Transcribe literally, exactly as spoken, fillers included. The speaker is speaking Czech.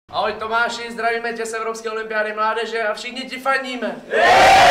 Ahoj Tomáši, zdravíme tě z Evropské olympiády mládeže a všichni ti fandíme.